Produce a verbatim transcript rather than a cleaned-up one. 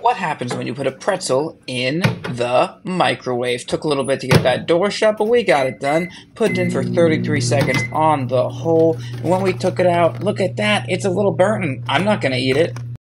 what happens when you put a pretzel in the microwave. Took a little bit to get that door shut, but we got it done. Put it in for thirty-three seconds on the hole. When we took it out, look at that. It's a little burnt. I'm not going to eat it.